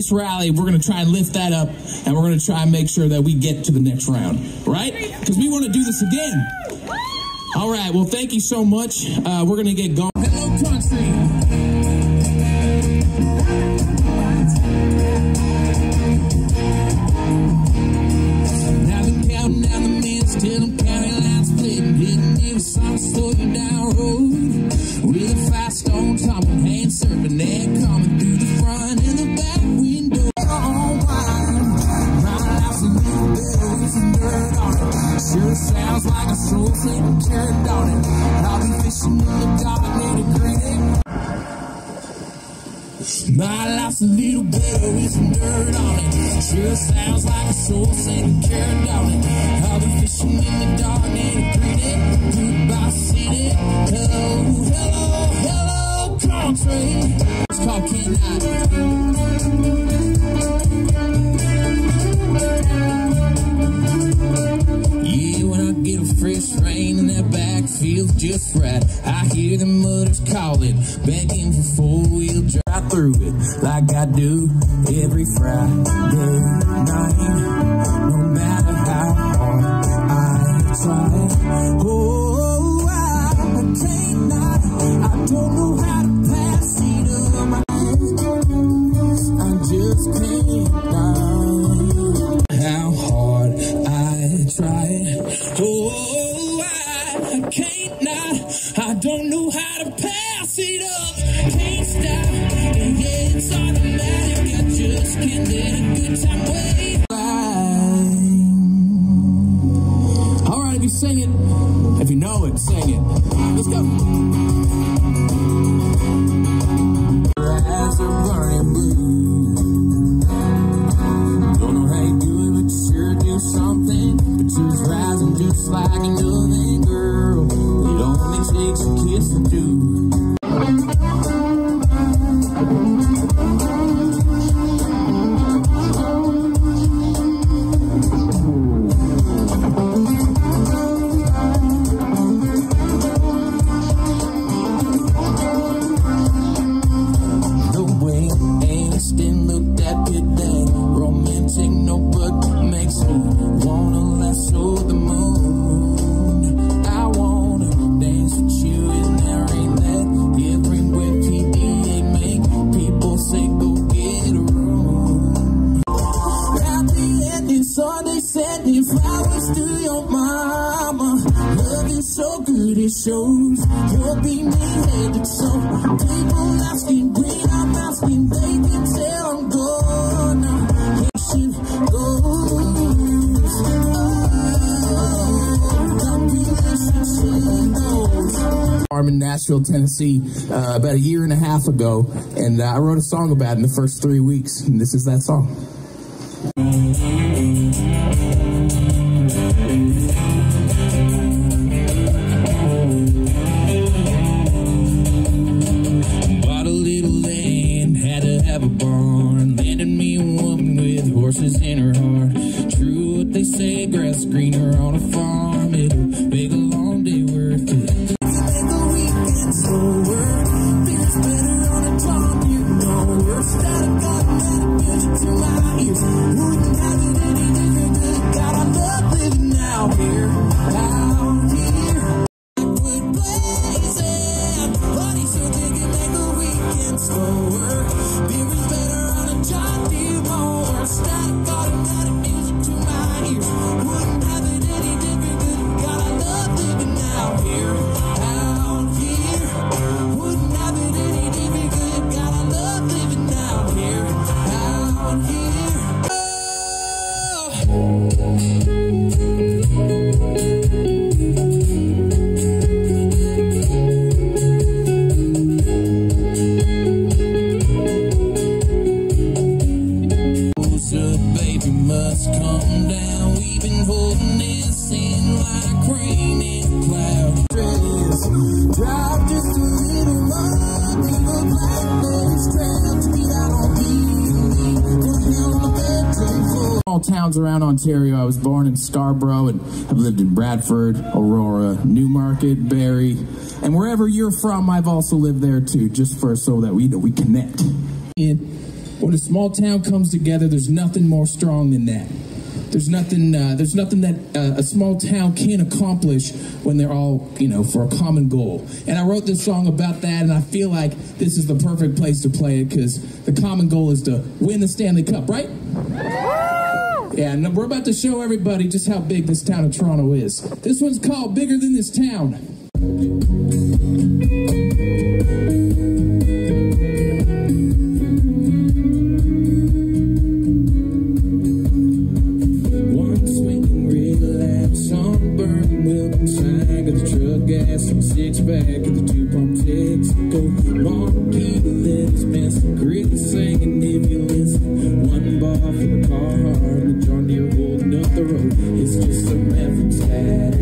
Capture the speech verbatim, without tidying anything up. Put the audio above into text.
this rally, we're going to try and lift that up, and we're going to try and make sure that we get to the next round, right? Because we want to do this again. All right, well, thank you so much. Uh, we're going to get going. Hello, country. Now they're counting down the minutes till them county lines splitting, hitting every song slow you down road. With a five stone tumbling hand serving that coming through the front and the back window. On wine, my life's a little bit with some dirt on it. Sure sounds like a soul flipping carrot on it. I'll be fishing in the dark and a gritty. My life's a little better with some dirt on it. Sure sounds like a soul sinking carrot on it. I'll be fishing in the dark and a gritty. Goodbye city. Hello, hello, hello, country. It's called Ken Knight. Yeah, when I get a fresh rain and that back feels just right, I hear the mothers calling, begging for four-wheel drive. Through it like I do every Friday night, no matter how hard I try. Oh, I can't not, I don't know how to pass it up. I just can't not, how hard I try. Oh, I can't not, I don't know how to pass it up. Can't stop. Yeah, it's automatic, I just can't let a good time wait. Alright, if you sing it, if you know it, sing it. Let's go. Your eyes are burning blue. Don't know how you do it, but you sure do something. But yours rising just like an oven, girl. It only takes a kiss to do. Shows you're being headed, so people asking when I'm asking, they can tell I'm gonna should go. I'm in Nashville, Tennessee, uh, about a year and a half ago, and uh, I wrote a song about it in the first three weeks, and this is that song. In her heart, true what they say, grass greener on a farm. It'll make a long day worth it. Make a weekend sober, feels better on a top, you know. Worst out of God, that music to my ears. Wouldn't have it any different, good God, I love living out here, out here. Quit blazing, buddy, so they can make a weekend sober. Beer is better on a job, you know. Worst out of God. Wouldn't have it any different, good God, I love living out here, out here. Wouldn't have it any different, good God, I love living out here, out here. Oh, so baby must come down. We've been holding this in like rain and cloud. Drive just a little more, people black days trapped to get out on me. All towns around Ontario. I was born in Scarborough and I've lived in Bradford, Aurora, Newmarket, Barrie, and wherever you're from, I've also lived there too, just for so that we, that we connect. And When a small town comes together, there's nothing more strong than that. There's nothing, uh, there's nothing that uh, a small town can accomplish when they're all, you know, for a common goal. And I wrote this song about that, and I feel like this is the perfect place to play it because the common goal is to win the Stanley Cup, right? Yeah, and we're about to show everybody just how big this town of Toronto is. This one's called Bigger Than This Town. Some six pack of the two pump Texaco. Monkey let his mess. Grit singing if you listen. One bar for the car, the John Deere holding up the road. It's just some Memphis cat.